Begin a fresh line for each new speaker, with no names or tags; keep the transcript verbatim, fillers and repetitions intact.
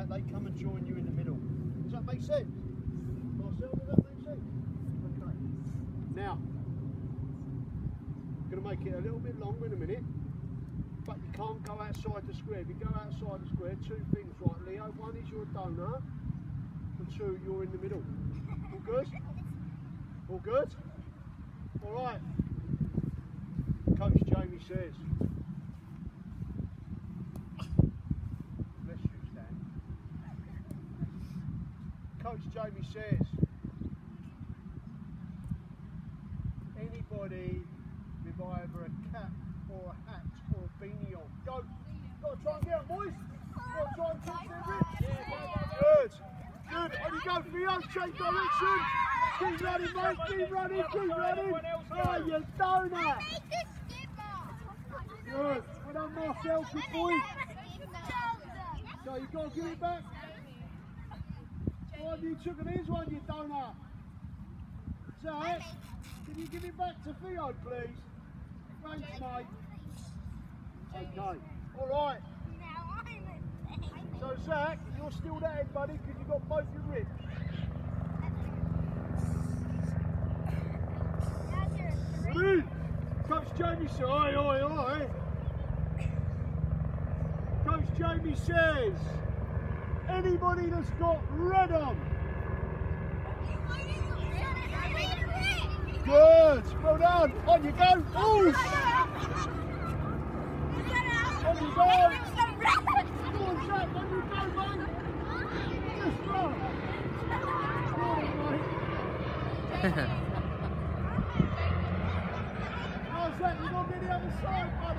that, they come and join you in the middle. Does that make sense? Marcel, does that make sense? Okay. Now, I'm going to make it a little bit longer in a minute, but you can't go outside the square. If you go outside the square, two things, right, Leo? One is you're a donor, and two, you're in the middle. All good? All good? All right. Coach Jamie says, bless you, Stan. Coach Jamie says, anybody with either a cap or a hat or a beanie on, go. Got to try and get them, boys. Got to try and keep them rich. Good. Good. On you go, Theo. Change direction. Keep running, mate. Keep running. Keep running. Oh, you donut. Good. Well done, Marcel. Good boy. So you got to give it back. Why have you took his one, you donut? Zach, can you give it back to Theo, please? Thanks, mate. Okay. All right. So, Zach, you're still there, buddy, because you've got both your ribs. Ready? Coach Jamie says, oi, oi, oi. Coach Jamie says, anybody that's got red on. Good. Well done. On you go. Ooh. On you go. Go on, Zach. On you go, mate. Just run. Go on, mate. Oh, Zach, you've got to be the other side, buddy.